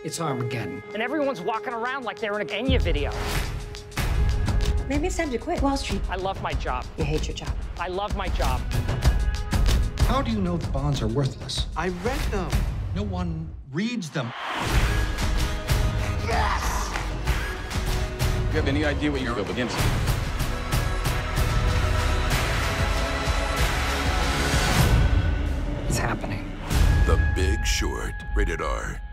It's Armageddon. And everyone's walking around like they're in a Enya video. Maybe it's time to quit Wall Street. I love my job. You hate your job. I love my job. How do you know the bonds are worthless? I read them. No one reads them. Yes! You have any idea what you're up against? It's happening. The Big Short. Rated R.